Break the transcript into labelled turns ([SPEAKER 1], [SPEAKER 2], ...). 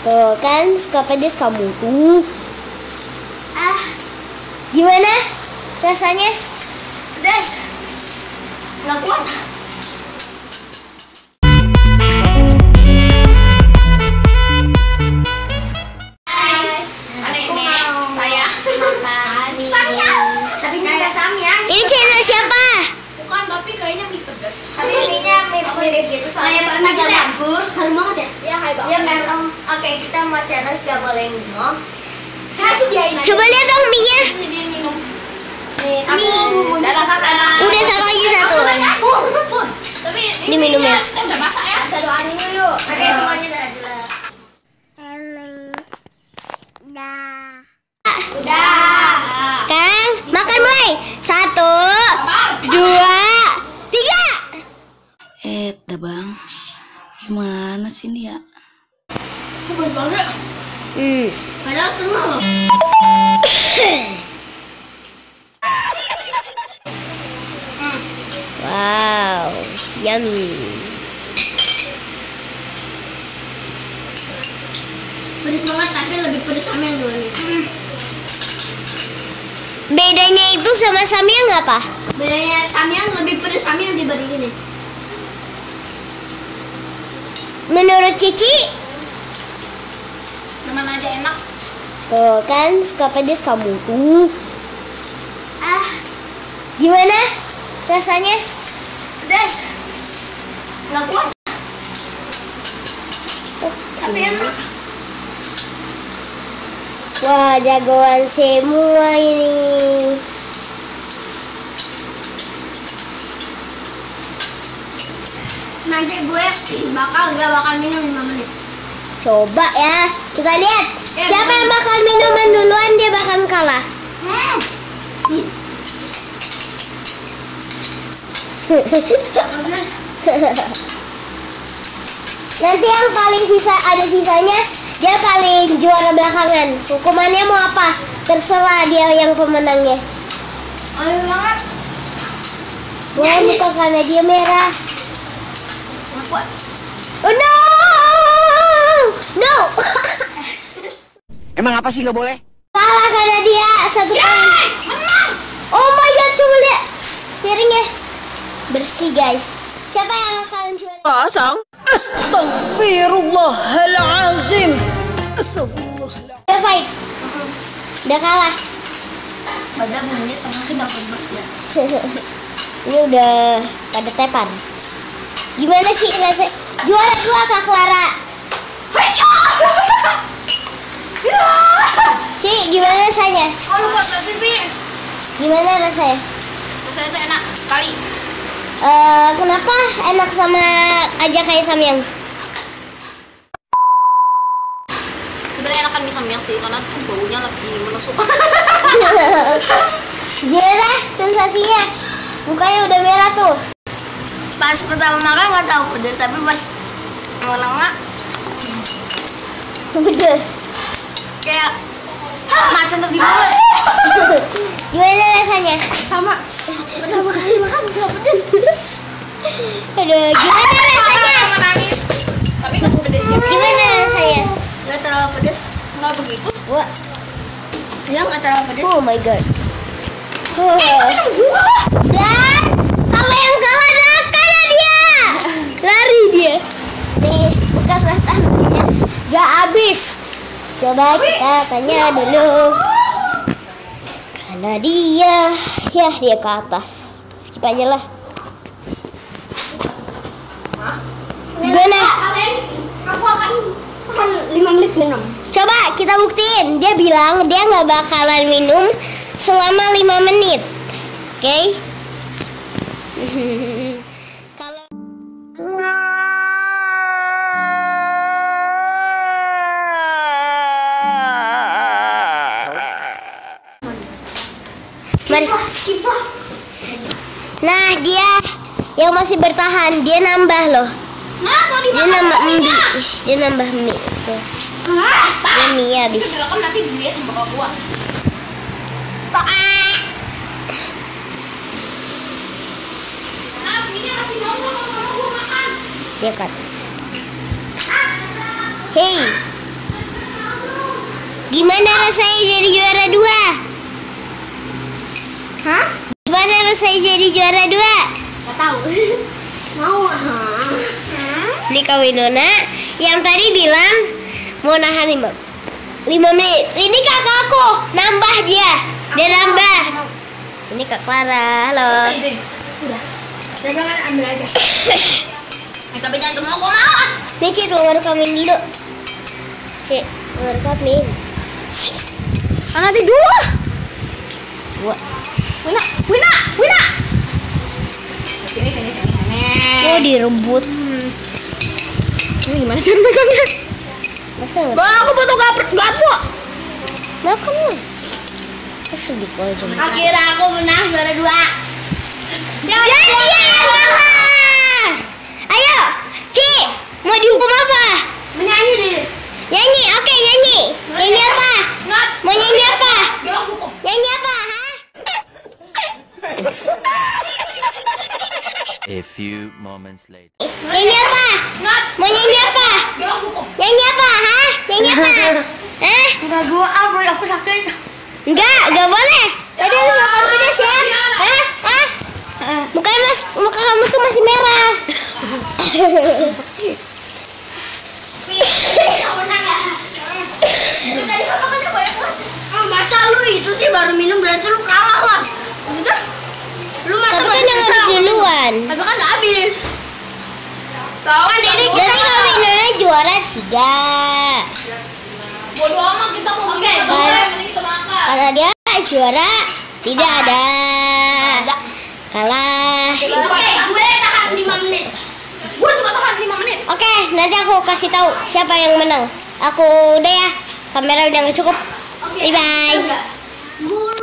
[SPEAKER 1] Tuh kan suka pedes kamu tuh. Gimana rasanya?
[SPEAKER 2] Pedes. Nggak kuat.
[SPEAKER 1] Ini channel siapa?
[SPEAKER 2] Bukan, tapi kayaknya mie pedas.
[SPEAKER 3] Tapi ininya mirip gitu soalnya
[SPEAKER 2] Kayak
[SPEAKER 3] ada campur.
[SPEAKER 2] harum banget ya?
[SPEAKER 3] Iya kayak banget. Oke, kita mau challenge gak boleh minum.
[SPEAKER 2] Saya sediain aja.
[SPEAKER 1] Coba lihat dong mie-nya.
[SPEAKER 2] Jadi minum.
[SPEAKER 3] Nih,
[SPEAKER 2] Ini
[SPEAKER 1] Udah satu aja satu.
[SPEAKER 2] Full. Tapi
[SPEAKER 1] Ini minumnya.
[SPEAKER 2] Kita udah masak ya.
[SPEAKER 3] Kita doain dulu yuk. Oke, semuanya udah jelas. Udah.
[SPEAKER 1] Kang, makan mulai. 1, 2, 3.
[SPEAKER 4] Dah bang, gimana sih ini ya?
[SPEAKER 2] Full banget.
[SPEAKER 3] Padahal setengah loh.
[SPEAKER 1] Wow, yummy.
[SPEAKER 3] Pedes banget tapi lebih pedes sama yang dulu.
[SPEAKER 1] Bedanya itu sama samyang nggak apa?
[SPEAKER 3] Bedanya samyang lebih pedes samyang dibanding ini.
[SPEAKER 1] Menurut Cici,
[SPEAKER 2] Teman aja enak.
[SPEAKER 1] tuh kan suka pedes kamu tuh. Gimana rasanya?
[SPEAKER 3] Pedes. Nggak kuat. Tapi enak.
[SPEAKER 1] Wah, jagoan semua ini.
[SPEAKER 3] Nanti gue gak bakal minum 5 menit.
[SPEAKER 1] Coba ya, kita lihat
[SPEAKER 3] Ya,
[SPEAKER 1] siapa yang bakal minuman duluan, dia bakal kalah. Nanti yang paling ada sisanya, dia paling juara belakangan. Hukumannya mau apa? Terserah dia yang pemenangnya.
[SPEAKER 3] Ayo banget.
[SPEAKER 1] Boleh buka karena dia merah.
[SPEAKER 3] Nggak kuat.
[SPEAKER 1] Oh no! No!
[SPEAKER 4] Emang apa sih nggak boleh?
[SPEAKER 1] Kalah karena dia 1 poin. Oh my god, coba lihat piringnya bersih guys. Siapa yang akan juara?
[SPEAKER 4] Kosong. Astagfirullahalazim. Astagfirullah.
[SPEAKER 1] Udah fight. Udah kalah.
[SPEAKER 3] Padahal bunyinya tengah kita bebas ya.
[SPEAKER 1] Ini udah pada tepan. Gimana sih rasanya? Juara 2 Kak Clara. Ci, gimana rasanya?
[SPEAKER 2] Kalau buat resipi,
[SPEAKER 1] Gimana rasanya?
[SPEAKER 2] rasanya tuh enak sekali.
[SPEAKER 1] Kenapa enak sama aja kayak samyang?
[SPEAKER 2] Sebenarnya enakan mie samyang sih, karena tuh baunya lebih menusuk.
[SPEAKER 1] Gimana sensasinya? Mukanya udah merah tuh.
[SPEAKER 3] Pas pertama makan nggak tahu pedes, tapi pas lama-lama
[SPEAKER 1] Pedes.
[SPEAKER 3] kayak macam di mulut.
[SPEAKER 1] Gimana rasanya?
[SPEAKER 3] Sama. Pertama kali makan nggak pedes.
[SPEAKER 1] Aduh, gimana rasanya?
[SPEAKER 2] Menangis. Tapi nggak pedesnya.
[SPEAKER 1] Gimana rasanya?
[SPEAKER 3] Nggak terlalu pedes.
[SPEAKER 2] Nggak begitu.
[SPEAKER 1] Wah,
[SPEAKER 3] Ya nggak terlalu pedes.
[SPEAKER 1] oh my god. Dan kalau yang kalah adalah karena dia lari dia. Nih, bekas tangannya gak habis. Coba kita tanya dulu. Karena dia ke atas. Skip aja lah. Gimana?
[SPEAKER 3] Aku akan 5 menit minum.
[SPEAKER 1] Coba kita buktiin. Dia bilang dia nggak bakalan minum selama 5 menit. Oke? Kalau mari. Nah, dia yang masih bertahan, dia nambah loh.
[SPEAKER 2] Nah, mau
[SPEAKER 1] Dia
[SPEAKER 2] dimakan
[SPEAKER 1] nambah
[SPEAKER 2] kopinya.
[SPEAKER 1] mie. Dia nambah mie. Tuh. Dia mie habis.
[SPEAKER 2] Kan nanti dilihat sama bapak gua. Nah, begini kasih dong kalau gua makan.
[SPEAKER 1] Dia ke atas. Hey, Gimana rasanya jadi juara 2? Hah? Gimana rasanya jadi juara 2?
[SPEAKER 3] Gak tahu. Mau.
[SPEAKER 1] Ini Kak Winona yang tadi bilang mau nahan 5 menit. Ini kakakku, nambah dia nambah. Ini Kak Clara, halo.
[SPEAKER 3] Udah. Jangan ambil aja.
[SPEAKER 2] Tapi jangan semua aku mau.
[SPEAKER 1] Nih Ci, tunggu rekamin dulu. Ci, tunggu rekamin.
[SPEAKER 2] Nanti dulu.
[SPEAKER 1] Gua.
[SPEAKER 2] Wina. Sini.
[SPEAKER 1] Oh, direbut.
[SPEAKER 2] Ini gimana cara megangnya?
[SPEAKER 1] Masa nggak?
[SPEAKER 2] Bang, aku butuh gapo.
[SPEAKER 1] Makan lah. Masa dikoin.
[SPEAKER 3] Akhirnya aku menang juara 2.
[SPEAKER 1] Dan dia kalah. Ayo, Ci, mau dihukum apa?
[SPEAKER 3] Menyanyi deh.
[SPEAKER 1] Nyanyi, oke nyanyi. Nyanyi apa?
[SPEAKER 2] Nat.
[SPEAKER 1] Mau nyanyi apa?
[SPEAKER 2] Jangan hukum.
[SPEAKER 1] Nyanyi apa? Hah?
[SPEAKER 5] A few moments later.
[SPEAKER 1] Nyanyi apa?
[SPEAKER 2] Nat.
[SPEAKER 1] Mau nyanyi apa?
[SPEAKER 2] Jangan hukum.
[SPEAKER 1] Nyanyi apa? Hah? Nyanyi apa? Hah?
[SPEAKER 3] Enggak gua aku sakit.
[SPEAKER 1] Enggak boleh. Tadi lu gak confidence ya? Hah? Muka kamu tuh masih merah.
[SPEAKER 3] Tadi kan makannya banyak banget. Masa lu itu sih baru minum berarti lu kalah lah. Maksudnya lu masa
[SPEAKER 1] Tapi kan yang habis duluan.
[SPEAKER 3] Tapi kan udah habis.
[SPEAKER 2] Tahu kan ini
[SPEAKER 1] Jadi Kak Winona juara 3.
[SPEAKER 2] bodo amat kita mau
[SPEAKER 3] Oke,
[SPEAKER 2] bikin apa, yang penting kita makan.
[SPEAKER 1] Karena dia juara tidak ada. Kalah.
[SPEAKER 3] Oke, gue tahan 5 menit.
[SPEAKER 2] Gua juga tahan 5 menit.
[SPEAKER 1] Oke, nanti aku kasih tahu siapa yang menang. Aku udah ya. Kamera udah nggak cukup.
[SPEAKER 3] Oke.
[SPEAKER 1] Bye bye.
[SPEAKER 3] Enggak.